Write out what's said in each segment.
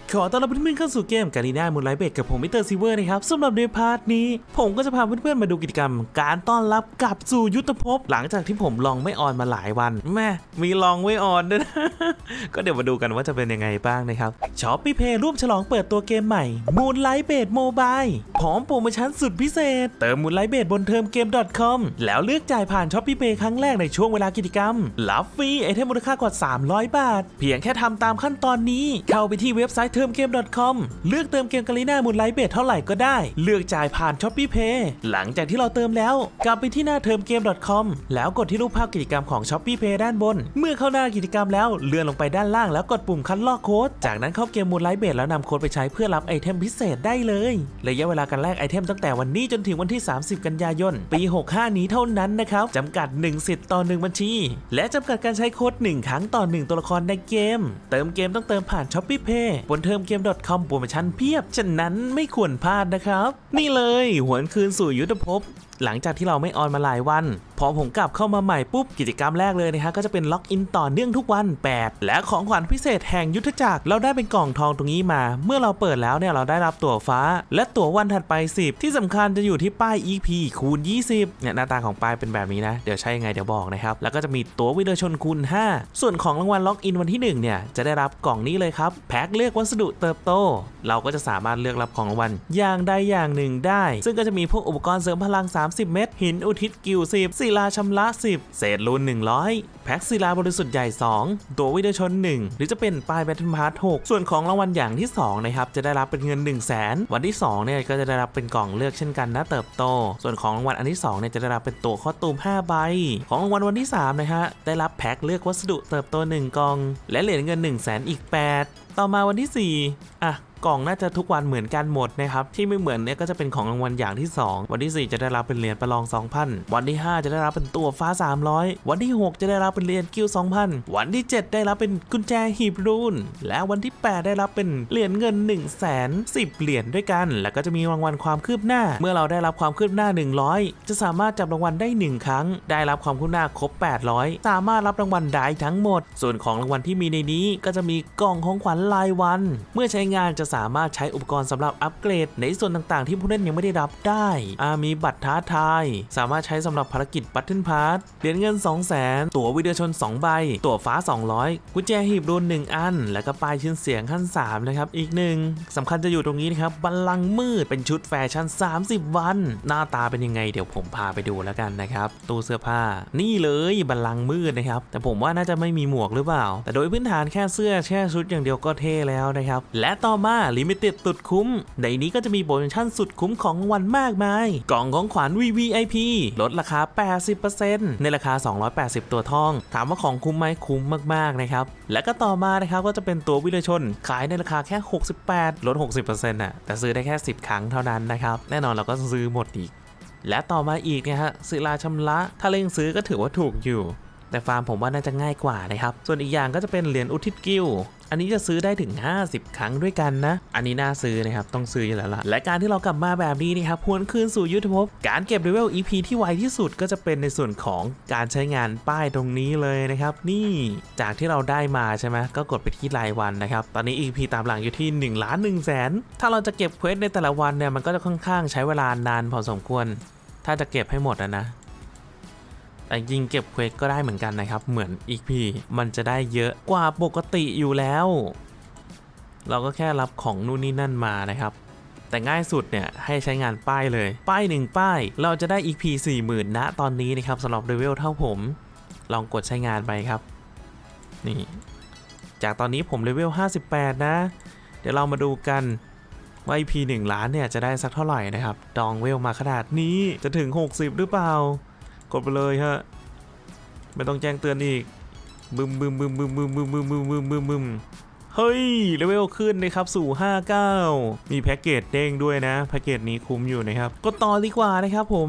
ขอต้อนรับเพื่อนๆเข้าสู่เกมการีนามูนไลท์เบดกับผมมิสเตอร์ซิเวอร์นะครับสำหรับในพาร์ทนี้ผมก็จะพาเพื่อนๆมาดูกิจกรรมการต้อนรับกลับสู่ยุทธภพหลังจากที่ผมลองไม่ออนมาหลายวันแม่มีลองไม่ออนด้วยนะ ก็เดี๋ยวมาดูกันว่าจะเป็นยังไงบ้างนะครับช้อปปี้เพย์ร่วมฉลองเปิดตัวเกมใหม่มูนไลท์เบดโมบายพร้อมโปรโมชั่นสุดพิเศษเติมมูนไลท์เบดบนเทอมเกม .com แล้วเลือกจ่ายผ่านช้อปปี้เพย์ครั้งแรกในช่วงเวลากิจกรรมรับฟรีไอเทมมูลค่ากว่า300 บาทเพียงแค่ทำตามขั้นตอนนี้เข้าไปที่เว็บไซต์เติมเกม .com เลือกเติมเกมการีนามูนไลท์เบดเท่าไหร่ก็ได้เลือกจ่ายผ่านช้อปปี้เพย์หลังจากที่เราเติมแล้วกลับไปที่หน้าเติมเกม .com แล้วกดที่รูปภาพกิจกรรมของช้อปปี้เพย์ด้านบนเมื่อเข้าหน้ากิจกรรมแล้วเลื่อนลงไปด้านล่างแล้วกดปุ่มคัดลอกโค้ดจากนั้นเข้าเกมมูนไลท์เบดแล้วนำโค้ดไปใช้เพื่อรับไอเทมพิเศษได้เลยระยะเวลาการแลกไอเทมตั้งแต่วันนี้จนถึงวันที่30กันยายนปี65นี้เท่านั้นนะครับจำกัด1สิทธิ์ต่อ1บัญชีและจำกัดการใช้โค้ด1ครั้งต่อ1ตัวละครในเกมเติมเกมต้องเติมผ่านช้อปปี้เพย์บนเติมเกม .com โปรโมชั่นเพียบฉะนั้นไม่ควรพลาดนะครับนี่เลยหวนคืนสู่ยุทธภพหลังจากที่เราไม่ออนมาหลายวันพอผมกลับเข้ามาใหม่ปุ๊บกิจกรรมแรกเลยนะฮะก็จะเป็นล็อกอินต่อเนื่องทุกวัน8และของขวัญพิเศษแห่งยุทธจักรเราได้เป็นกล่องทองตรงนี้มาเมื่อเราเปิดแล้วเนี่ยเราได้รับตั๋วฟ้าและตั๋ววันถัดไป10ที่สำคัญจะอยู่ที่ป้าย EP คูณ20เนี่ยหน้าตาของป้ายเป็นแบบนี้นะเดี๋ยวใช่ยังไงเดี๋ยวบอกนะครับแล้วก็จะมีตั๋ววิดีโอชนคูณ5ส่วนของรางวัลล็อกอินวันที่1เนี่ยจะได้รับกล่องนี้เลยครับแพ็คเลือกวัสดุเติบโตเราก็จะสามารถเลือกรับของรางวัลอย่างใดอย่างหนึ่งได้ซึ่งก็จะมีพวกอุปกรณ์เสริมพลัง30เม็ดหินอุทิศกิล10ศิลาชำระ10เศษรูน100แพ็คศิลาบริสุทธิ์ใหญ่2ตัววิดีโอชน1หรือจะเป็นป้ายแบทเทิลพาร์ท6ส่วนของรางวัลอย่างที่2นะครับจะได้รับเป็นเงิน 100,000 วันที่2เนี่ยก็จะได้รับเป็นกล่องเลือกเช่นกันนะเติบโตส่วนของรางวัลอันที่2เนี่ยจะได้รับเป็นตัวคอสตูม5ใบของรางวัลวันที่3นะฮะได้รับแพ็คเลือกวัสดุเติบโต1กล่องและเหรียญเงิน 100,000 อีก8ต่อมาวันที่4กล่องน่าจะทุกวันเหมือนกันหมดนะครับที่ไม่เหมือนเนี่ยก็จะเป็นของรางวัลอย่างที่2วันที่4จะได้รับเป็นเหรียญประลอง 2,000 วันที่5จะได้รับเป็นตัวฟ้า300วันที่6จะได้รับเป็นเหรียญกิล 2,000 วันที่7ได้รับเป็นกุญแจหีบรูนและวันที่8ได้รับเป็นเหรียญเงิน 110,000 เหรียญด้วยกันแล้วก็จะมีรางวัลความคืบหน้าเมื่อเราได้รับความคืบหน้า100จะสามารถจับรางวัลได้1ครั้งได้รับความคืบหน้าครบ800สามารถรับรางวัลได้ทั้งหมดส่วนของรางวัลที่มีในนี้ก็จะมีกล่องของขวัญรายวันเมื่อใช้งานจะสามารถใช้อุปกรณ์สำหรับอัปเกรดในส่วนต่างๆที่ผู้เล่นยังไม่ได้รับได้มีบัตรท้าทายสามารถใช้สำหรับภารกิจบัตเทิลพาร์ทเหรียญเงิน 200,000 ตั๋ววิดีโอชน2ใบตั๋วฟ้า200กุญแจหีบรูน1อันแล้วก็ป้ายชื่อเสียงขั้น3นะครับอีก1สำคัญจะอยู่ตรงนี้นะครับบัลลังก์มืดเป็นชุดแฟชั่น30วันหน้าตาเป็นยังไงเดี๋ยวผมพาไปดูแล้วกันนะครับตู้เสื้อผ้านี่เลยบัลลังก์มืดนะครับแต่ผมว่าน่าจะไม่มีหมวกหรือเปล่าแต่โดยพื้นฐานแค่เสื้อแค่ชุดอย่างเดียวก็เท่แล้วนะครับและต่อมาลิมิเต็ดสุดคุ้มในนี้ก็จะมีโปรโมชั่นสุดคุ้มของรางวัลมากมายกล่องของขวัญ VVIP ลดราคา 80% ในราคา280ตัวทองถามว่าของคุ้มไหมคุ้มมากๆนะครับและก็ต่อมานะครับก็จะเป็นตัววิเลชนขายในราคาแค่68ลด 60% น่ะแต่ซื้อได้แค่10ครั้งเท่านั้นนะครับแน่นอนเราก็ซื้อหมดอีกและต่อมาอีกนะฮะศิลาชำระถ้าเร่งซื้อก็ถือว่าถูกอยู่แต่ฟาร์มผมว่าน่าจะง่ายกว่านะครับส่วนอีกอย่างก็จะเป็นเหรียญอุทิศกิลอันนี้จะซื้อได้ถึง50ครั้งด้วยกันนะอันนี้น่าซื้อนะครับต้องซื้ออยู่แล้วล่ะและการที่เรากลับมาแบบนี้นะครับหวนคืนสู่ยุทธภพการเก็บเลเวล EP ที่ไวที่สุดก็จะเป็นในส่วนของการใช้งานป้ายตรงนี้เลยนะครับนี่จากที่เราได้มาใช่ไหมก็กดไปที่รายวันนะครับตอนนี้ EP ตามหลังอยู่ที่1,100,000ถ้าเราจะเก็บเควสในแต่ละวันเนี่ยมันก็จะค่อนข้างใช้เวลานานพอสมควรถ้าจะเก็บให้หมดนะแต่ยิงเก็บเควสก็ได้เหมือนกันนะครับเหมือน EP มันจะได้เยอะกว่าปกติอยู่แล้วเราก็แค่รับของนู่นนี่นั่นมานะครับแต่ง่ายสุดเนี่ยให้ใช้งานป้ายเลยป้าย1ป้ายเราจะได้ EP 40,000 ณตอนนี้นะครับสำหรับเลเวลเท่าผมลองกดใช้งานไปครับนี่จากตอนนี้ผมเลเวล58นะเดี๋ยวเรามาดูกันว่า EP 1 ล้านเนี่ยจะได้สักเท่าไหร่นะครับดองเวลมาขนาดนี้จะถึง60หรือเปล่ากดไปเลยฮะไม่ต้องแจ้งเตือนอีกบึมเฮ้ยเลเวลขึ้นนะครับสู่59มีแพ็กเกจเด้งด้วยนะแพ็กเกจนี้คุ้มอยู่นะครับก็ต่อดีกว่านะครับผม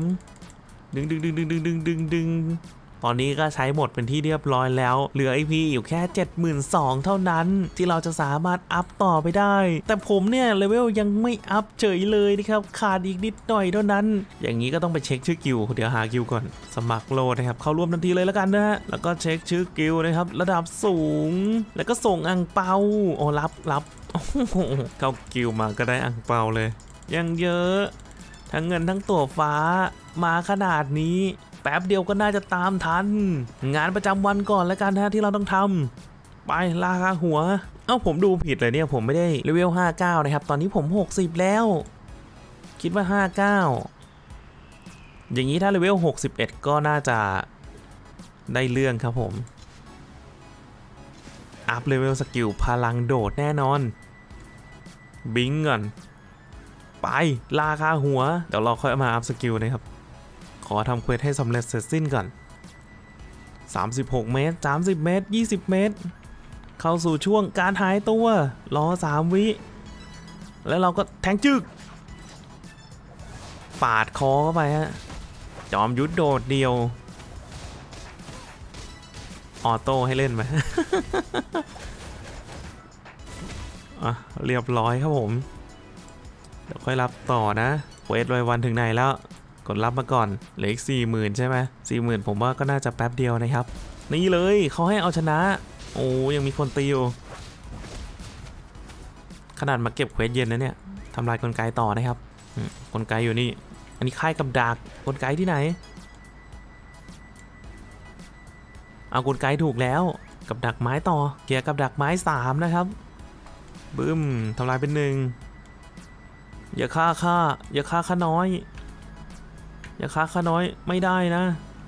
ดึงตอนนี้ก็ใช้หมดเป็นที่เรียบร้อยแล้วเหลือ IP อยู่แค่ 72,000 เท่านั้นที่เราจะสามารถอัพต่อไปได้แต่ผมเนี่ยเลเวลยังไม่อัพเฉยเลยนะครับขาดอีกนิดหน่อยเท่านั้นอย่างนี้ก็ต้องไปเช็คชื่อกิลเดี๋ยวหากิลก่อนสมัครโลดนะครับเข้าร่วมทันทีเลยแล้วกันนะฮะแล้วก็เช็คชื่อกิลนะครับระดับสูงแล้วก็ส่งอังเปาโอ้รับเข้ากิวมาก็ได้อังเปาเลยยังเยอะทั้งเงินทั้งตั๋วฟ้ามาขนาดนี้แป๊บเดียวก็น่าจะตามทันงานประจำวันก่อนแล้วกันนะที่เราต้องทำไปลาคาหัวผมดูผิดเลยเนี่ยผมไม่ได้เลเวล59นะครับตอนนี้ผม60แล้วคิดว่า59อย่างนี้ถ้าเลเวล61ก็น่าจะได้เรื่องครับผมอัพเลเวลสกิลพลังโดดแน่นอนบิงก่อนไปลาคาหัวเดี๋ยวเราค่อยมาอัพสกิลนะครับขอทำเควสให้สำเร็จเสร็จสิ้นก่อน36 เมตร30 เมตร20 เมตรเข้าสู่ช่วงการหายตัวรอ3 วิแล้วเราก็แทงจึกปาดคอเข้าไปฮะจอมยุทธโดดเดียวออโต้ให้เล่นไหม เรียบร้อยครับผมเดี๋ยวค่อยรับต่อนะเควสรายวันถึงไหนแล้วกดรับมาก่อนเหลืออีก 40,000 ใช่ไหม 40,000 ผมว่าก็น่าจะแป๊บเดียวนะครับนี่เลยเขาให้เอาชนะโอ้ยังมีคนตีอยู่ขนาดมาเก็บเควสเย็นนะเนี่ยทำลายกลไกต่อนะครับกลไกอยู่นี่อันนี้ค่ายกับดักกลไกที่ไหนเอากลไกถูกแล้วกับดักไม้ต่อเกียร์กับดักไม้3นะครับบึ้มทำลายเป็น1อย่าฆ่าข้าน้อยอย่าฆ่าข้าน้อยไม่ได้นะ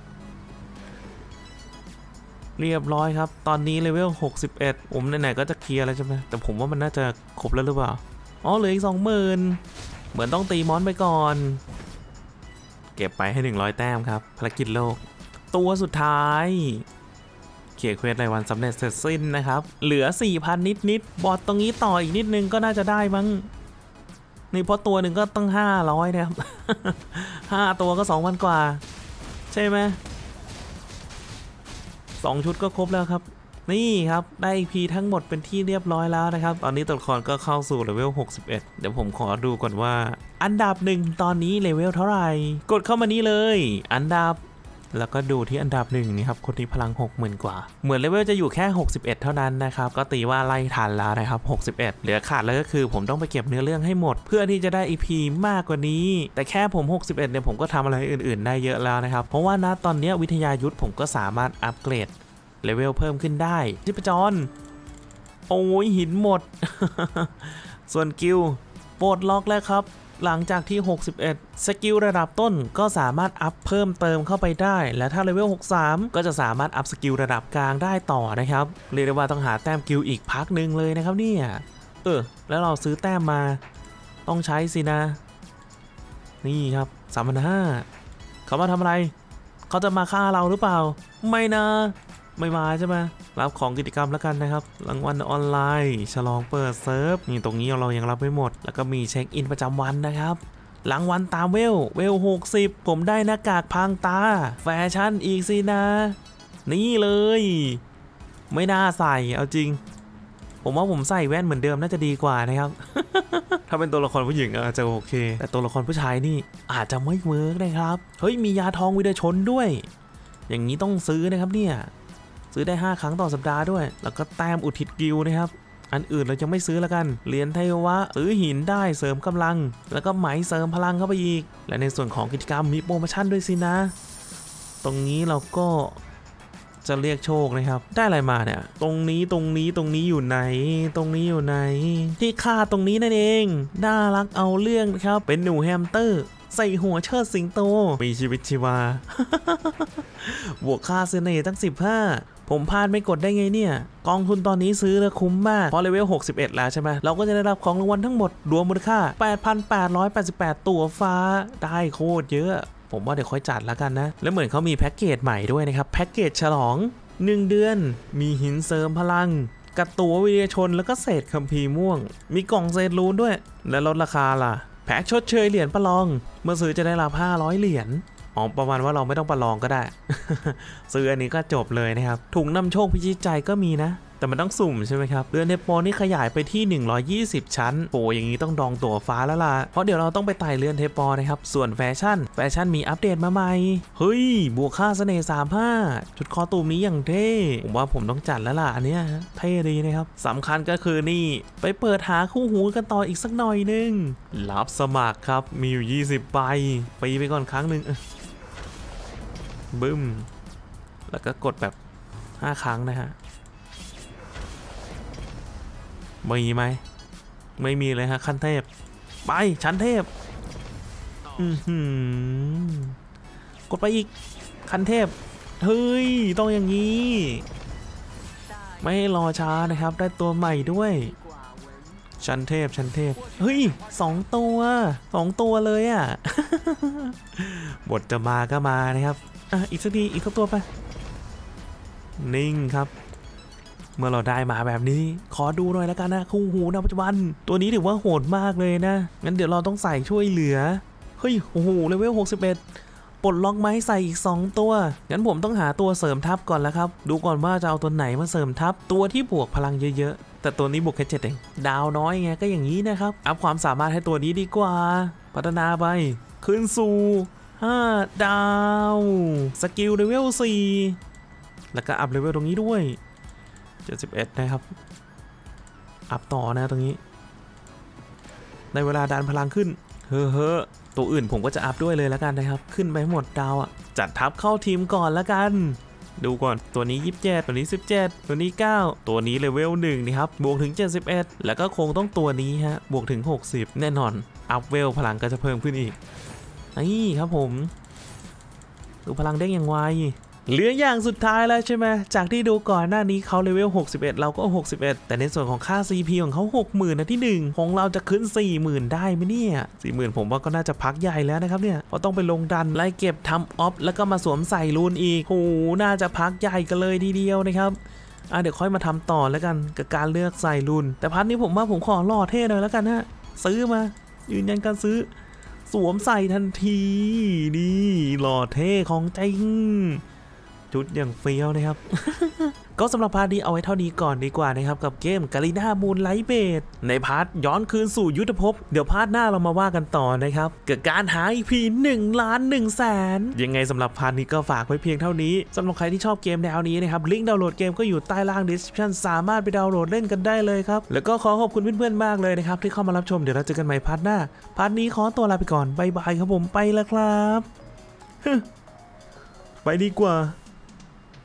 เรียบร้อยครับตอนนี้เลเวล61ผมไหนๆก็จะเคลียร์แล้วใช่ไหมแต่ผมว่ามันน่าจะครบแล้วหรือเปล่าเหลืออีก 20,000เหมือนต้องตีมอนไปก่อนเก็บไปให้100 แต้มครับภารกิจโลกตัวสุดท้ายเขียนเควสรายวันสำเร็จเสร็จสิ้นนะครับเหลือ 4,000 นิดบอทตรงนี้ต่ออีกนิดนึงก็น่าจะได้มั้งนี่เพราะตัวหนึ่งก็ตั้ง500นะครับ 5 ตัวก็ 2,000 กว่าใช่ไหม2 ชุดก็ครบแล้วครับนี่ครับได้ EP ทั้งหมดเป็นที่เรียบร้อยแล้วนะครับตอนนี้ตัวละครก็เข้าสู่เลเวล61เดี๋ยวผมขอดูก่อนว่าอันดับ1ตอนนี้เลเวลเท่าไหร่กดเข้ามานี่เลยอันดับแล้วก็ดูที่อันดับ1นี่ครับคนที่พลัง 60,000 กว่าเหมือนเลเวลจะอยู่แค่61เท่านั้นนะครับก็ตีว่าไล่ทันแล้วนะครับ61เหลือขาดแล้วก็คือผมต้องไปเก็บเนื้อเรื่องให้หมดเพื่อที่จะได้ EP มากกว่านี้แต่แค่ผม61เนี่ยผมก็ทำอะไรอื่นๆได้เยอะแล้วนะครับเพราะว่าณตอนนี้วิทยายุทธผมก็สามารถอัปเกรดเลเวลเพิ่มขึ้นได้ชิปจรโอ้ยหินหมด ส่วนกิลปลดล็อกแล้วครับหลังจากที่61สกิลระดับต้นก็สามารถอัพเพิ่มเติมเข้าไปได้และถ้าเลเวล63ก็จะสามารถอัพสกิลระดับกลางได้ต่อนะครับเรียกได้ว่าต้องหาแต้มกิลอีกพักหนึ่งเลยนะครับเนี่ยแล้วเราซื้อแต้มมาต้องใช้สินะนี่ครับ3,500เขามาทำอะไรเขาจะมาฆ่าเราหรือเปล่าไม่นะไม่มาใช่ไหมรับของกิจกรรมแล้วกันนะครับรางวัลออนไลน์ฉลองเปิดเซิร์ฟนี่ตรงนี้เรายังรับไม่หมดแล้วก็มีเช็คอินประจำวันนะครับรางวัลตามเวล60ผมได้หน้ากากพรางตาแฟชั่นอีกสินะนี่เลยไม่น่าใส่เอาจริงผมว่าผมใส่แว่นเหมือนเดิมน่าจะดีกว่านะครับ ถ้าเป็นตัวละครผู้หญิงอาจจะโอเคแต่ตัวละครผู้ชายนี่อาจจะไม่เวิร์กนะครับเฮ้ยมียาทองวิเดชนด้วยอย่างนี้ต้องซื้อนะครับเนี่ยซื้อได้5 ครั้งต่อสัปดาห์ด้วยแล้วก็แต้มอุทิศกิลนะครับอันอื่นเรายังไม่ซื้อแล้วกันเหรียญไทยวะซื้อหินได้เสริมกำลังแล้วก็ไหมเสริมพลังเข้าไปอีกและในส่วนของกิจกรรมมีโปรโมชั่นด้วยสินะตรงนี้เราก็จะเรียกโชคนะครับได้อะไรมาเนี่ยตรงนี้อยู่ไหนตรงนี้อยู่ไหนที่ค่าตรงนี้นั่นเองน่ารักเอาเรื่องนะครับเป็นหนูแฮมสเตอร์ใส่หัวเชิดสิงโตมีชีวิตชีวา บวกค่าเสน่ห์ตั้ง15ผมพลาดไม่กดได้ไงเนี่ยกองทุนตอนนี้ซื้อแล้วคุ้มมากพอเลเวล61แล้วใช่ไหมเราก็จะได้รับของรางวัลทั้งหมดรวมมูลค่า 8,888 ตั๋วฟ้าได้โคตรเยอะผมว่าเดี๋ยวค่อยจัดแล้วกันนะแล้วเหมือนเขามีแพ็กเกจใหม่ด้วยนะครับแพ็กเกจฉลอง1 เดือนมีหินเสริมพลังกระตั๋ววิทยาชนแล้วก็เศษคัมภีร์ม่วงมีกล่องเศษรูนด้วยและลดราคาล่ะแพ็กชดเชยเหรียญประลองเมื่อซื้อจะได้รับ500 เหรียญประมาณว่าเราไม่ต้องประลองก็ได้ ซื้ออันนี้ก็จบเลยนะครับถุงนำโชคพิชิตใจก็มีนะแต่มันต้องสุ่มใช่ไหมครับเรือนเทปโปนี่ขยายไปที่120ชั้นโอ้อย่างนี้ต้องดองตั๋วฟ้าแล้วล่ะเพราะเดี๋ยวเราต้องไปไต่เรือนเทปโปนะครับส่วนแฟชั่นมีอัปเดตมาใหม่เฮ้ยบวกค่าเสน่ห์35ชุดคอตูมนี้อย่างเท่ผมว่าผมต้องจัดแล้วล่ะอันเนี้ยเท่ดีนะครับสำคัญก็คือนี่ไปเปิดหาคู่หูกันต่ออีกสักหน่อยนึงรับสมัครครับมีอยู่20ใบไปก่อนครั้งหนึ่งบึ้มแล้วก็กดแบบ5ครั้งนะฮะมีไหมไม่มีเลยฮะขั้นเทพไปชั้นเทพกดไปอีกขั้นเทพเฮ้ยต้องอย่างนี้ไม่ให้รอช้านะครับได้ตัวใหม่ด้วยชั้นเทพเฮ้ย2ตัวเลยอ่ะ บทจะมาก็มานะครับอีกสักทีอีกสักตัวไปนิ่งครับเมื่อเราได้มาแบบนี้ขอดูหน่อยแล้วกันนะคู่หูในปัจจุบันตัวนี้ถือว่าโหดมากเลยนะงั้นเดี๋ยวเราต้องใส่ช่วยเหลือเฮ้ยโอ้โหเลเวล61ปลดล็อกไม้ใส่อีก2ตัวงั้นผมต้องหาตัวเสริมทัพก่อนแล้วครับดูก่อนว่าจะเอาตัวไหนมาเสริมทัพตัวที่บวกพลังเยอะๆแต่ตัวนี้บวกแค่7เองดาวน้อยไงก็อย่างนี้นะครับอัพความสามารถให้ตัวนี้ดีกว่าพัฒนาไปขึ้นสู่5ดาวสกิลเลเวล4แล้วก็อัพเลเวลตรงนี้ด้วย71นะครับอัพต่อนะตรงนี้ในเวลาดันพลังขึ้นเฮ้อตัวอื่นผมก็จะอัพด้วยเลยแล้วกันนะครับขึ้นไปหมดดาวจัดทัพเข้าทีมก่อนแล้วกันดูก่อนตัวนี้27ตัวนี้17ตัวนี้9ตัวนี้เลเวล1นี่ครับบวกถึง71แล้วก็คงต้องตัวนี้ฮะบวกถึง60แน่นอนอัพเวลพลังก็จะเพิ่มขึ้นอีกนี่ครับผมดูพลังเด้งอย่างไวเหลืออย่างสุดท้ายแล้วใช่ไหมจากที่ดูก่อนหน้านี้เขาเลเวล61เราก็61แต่ในส่วนของค่า CP ของเขา 60,000 นะที่1ของเราจะขึ้น 40,000 ได้ไหมเนี่ย 40,000 ผมว่าก็น่าจะพักใหญ่แล้วนะครับเนี่ยเพราะต้องไปลงดันไล่เก็บทำออฟแล้วก็มาสวมใส่รูนอีกโหน่าจะพักใหญ่กันเลยทีเดียวนะครับเดี๋ยวค่อยมาทำต่อแล้วกันกับการเลือกใส่รูนแต่พัทนี้ผมว่าผมขอหล่อเท่หน่อยแล้วกันฮะซื้อมายืนยันการซื้อสวมใส่ทันทีนี่หล่อเท่ของจริงชุดอย่างเฟี้ยวนะครับ ก็สำหรับพาร์ทนี้เอาไว้เท่านี้ก่อนดีกว่านะครับกับเกมกาลิน่ามูนไลท์เบดในพาร์ทย้อนคืนสู่ยุทธภพเดี๋ยวพาร์ทหน้าเรามาว่ากันต่อนะครับกับการหา EP 1,100,000ยังไงสำหรับพาร์ทนี้ก็ฝากไว้เพียงเท่านี้สำหรับใครที่ชอบเกมแนวนี้นะครับลิงก์ดาวน์โหลดเกมก็อยู่ใต้ล่าง description สามารถไปดาวน์โหลดเล่นกันได้เลยครับแล้วก็ขอขอบคุณเพื่อนๆมากเลยนะครับที่เข้ามารับชมเดี๋ยวเราเจอกันใหม่พาร์ทหน้าพาร์ทนี้ขอตัวลาไปก่อนบ๊ายบายครับผมไปแล้วครับ ไปดีกว่า